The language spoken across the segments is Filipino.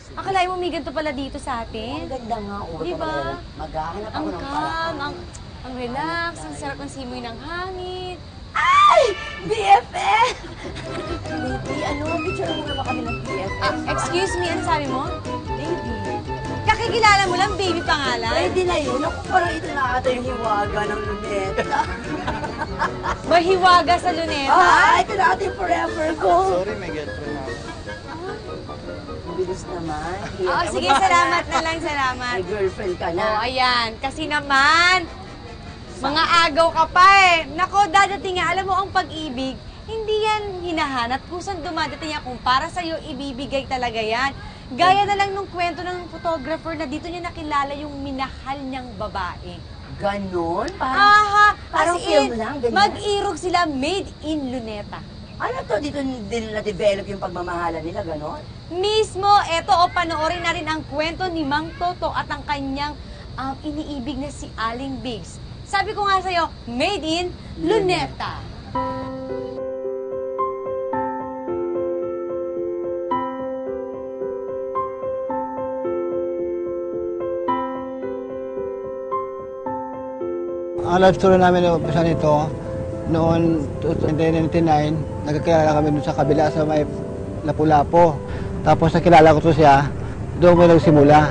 Akalain mo may ganito pala dito sa Ang atin? ganda nga. Diba? Maghahanap ako Ang ng calm, paraan. ang relax, ang sarap ng simoy ng hangin. Ay! BFF! Baby, ano? Picture mo naman kami ng BFF. Excuse me, ano sabi mo? Baby. Kakikilala mo lang, baby pangalan? Pwede na yun. Ako parang ito na ata yung hiwaga ng luneta. Mahiwaga sa luneta? Ito na ata yung forever ko. Sorry, may girlfriend ako. Ang bilis naman. Oo, sige, salamat na lang, salamat. May girlfriend ka na. Oh, ayan. Kasi naman, mga agaw ka pa eh. Nako, dadating nga. Alam mo, ang pag-ibig, hindi yan hinahanap. Kusang dumadating yan. Kung para sa'yo, ibibigay talaga yan. Gaya na lang nung kwento ng photographer na dito niya nakilala yung minahal niyang babae. Ganon? As Parang in, film lang, ganyan. mag-irog sila made in Luneta. Ano to? Dito din na-develop yung pagmamahala nila, ganon? Mismo, eto o panoorin na rin ang kwento ni Mang Toto at ang kanyang iniibig na si Aling Biggs. Sabi ko nga sa'yo, made in Luneta. Ang life story namin na umpisa nito, noon 1999, nagkakilala kami doon sa kabila sa may Lapu-Lapu. Tapos nakilala ko to siya, doon may nagsimula.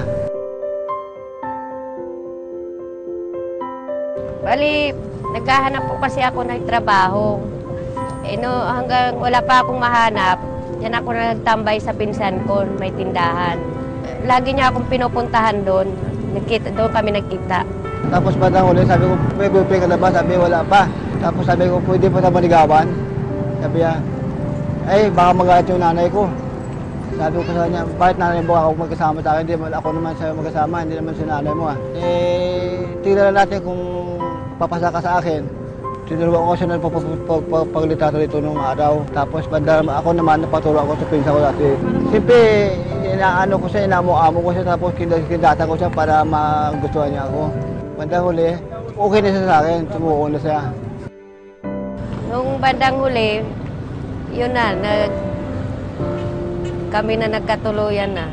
Bali, naghahanap po kasi ako ng trabaho. Hanggang wala pa akong mahanap, yan ako nagtambay sa pinsan ko, may tindahan. Lagi niya akong pinupuntahan doon. Doon kami nagkita. Tapos bandang huli, sabi ko, may girlfriend ka na ba? Sabi, wala pa. Tapos sabi ko, pwede pa na manigawan? Sabi niya, ay, baka magalit yung nanay ko. Sabi ko sa kanya, bakit nanay mo ako magkasama sa akin? Hindi, ako naman sa'yo magkasama, hindi naman si nanay mo. Tingnan natin kung papasa ka sa akin. Tinuruan ko siya ng paglitato dito nung araw. Tapos banda ako naman, napaturuan ko sa pinsa ko dati. Siyempre, inaano ko siya, inamo-amo ko siya, tapos kindata ko siya para magustuhan niya ako. Bandang huli, okay na siya sa akin, tumuo na siya. Nung bandang huli, yun na, kami na nagkatuluyan na.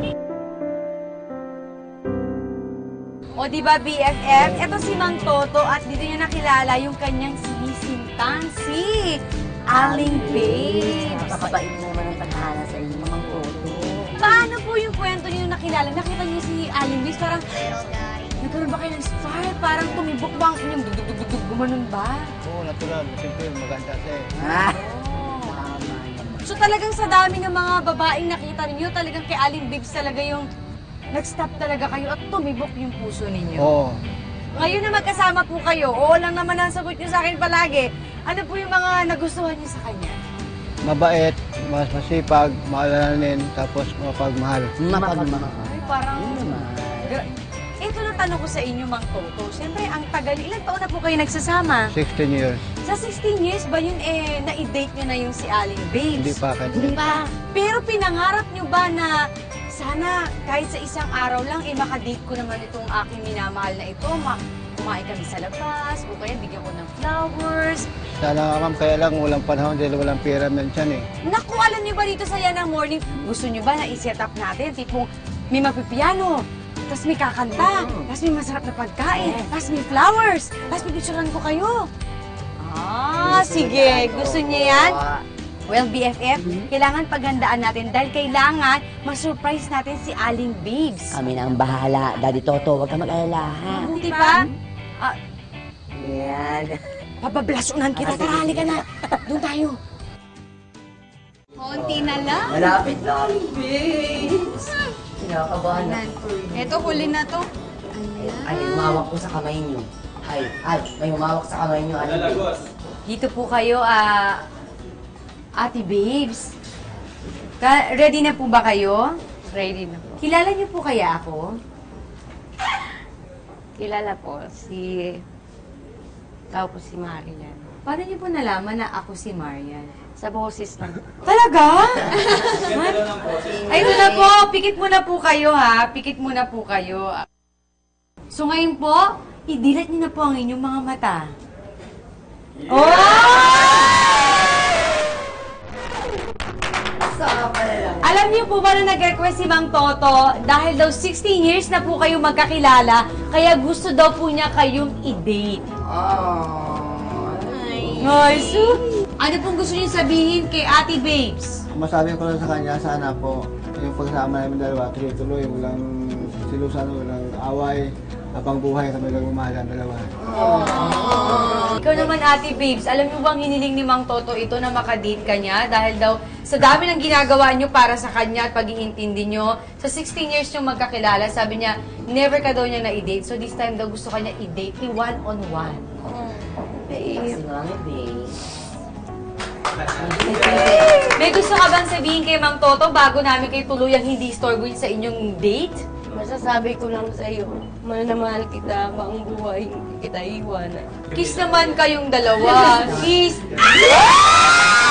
O di ba BFF? Ito si Mang Toto at dito niya nakilala yung kanyang sinisintang si Aling Babes. Napakabait naman ang tadhana sa inyo, mga photo. Paano po yung kwento niyo nung nakilala? Nakita niyo si Aling Babes, parang nagkaroon ba kayo ng spark? Parang tumibok ba ang inyong dugdug-dugdug? Gumanon ba? Oo, natural. Siyempre, maganda siya eh. Tama naman. So talagang sa dami ng mga babaeng nakita ninyo, talagang kay Aling Babes talaga yung nag-stop talaga kayo at tumibok yung puso ninyo. Oo. Ngayon na magkasama po kayo, oo lang naman ang sagot niyo sa akin palagi. Ano po yung mga nagustuhan niyo sa kanya? Mabait, mas masipag, maalalanin, tapos mapagmahal. Mapagmahal. Ay, parang... naman. Ito na tanong ko sa inyo, Mang Toto. Siyempre, ang tagal, ilang taon na po kayo nagsasama? 16 years. Sa 16 years ba yun na-date niyo na yung si Aling Babes? Hindi pa kasi. Hindi pa. Pero pinangarap niyo ba na sana kahit sa isang araw lang, makadate ko naman itong aking minamahal na ito, kumain kami sa labas, o kaya bigyan ko ng flowers. Sana nga ma'am, kaya lang walang panahon dahil walang pera minsan eh. Naku, alam niyo ba dito sa Yan ang Morning, gusto niyo ba na i-set up natin, tipong may mapipiano, tapos may kakanta, tapos may masarap na pagkain, tapos may flowers, tapos pipicturean ko kayo. Sige. Gusto niya yan? Well, BFF, kailangan paghandaan natin dahil kailangan ma-surprise natin si Aling Babes. Kami na ang bahala. Daddy Toto, huwag ka mag-alala, ha? Buti pa? Yan. Pabablasunan kita. Tara, halika na. Doon tayo. Konti na lang. Malapit na, babes. Kinakabahan na. Ito, huli na to. Ay, humawak po sa kamay niyo. Ay, may humawak sa kamay niyo, babes. Dito po kayo, Ate Babes. Ready na po ba kayo? Ready na po. Kilala niyo po kaya ako? Kilala po ikaw po si Marian. Paano niyo po nalaman na ako si Marian? Sa boses lang. Talaga? Ay, ito na po. Pikit muna po kayo, ha? Pikit muna po kayo. So, ngayon po, idilat niyo na po ang inyong mga mata. Oh! Saka pala lang. Alam Alam niyo po ba na nag-request si Mang Toto dahil daw 16 years na po kayo magkakilala, kaya gusto daw po niya kayong i-date. Ay, so, ano pong gusto niyo sabihin kay Ate Babes? Masabi ko lang sa kanya, sana po, yung pagsama namin dalawa, tuloy-tuloy, walang silusan, walang away, habang buhay kami lang umahalan dalawa. Ikaw naman, Ate Babes, alam niyo bang hiniling ni Mang Toto ito na makadate ka niya? Dahil daw sa dami ng ginagawa niyo para sa kanya at pag-iintindi niyo, sa 16 years niyo magkakilala, sabi niya, never ka daw niya na-i-date. So this time daw gusto kanya i-date, one-on-one. May gusto ka bang sabihin kay Mang Toto bago namin kayo tuluyang hindi istorbohin sa inyong date? Masasabi ko lang sa iyo, mahal na mahal kita habang buhay, hindi kita iwanan. Kiss naman kayong dalawa. Kiss!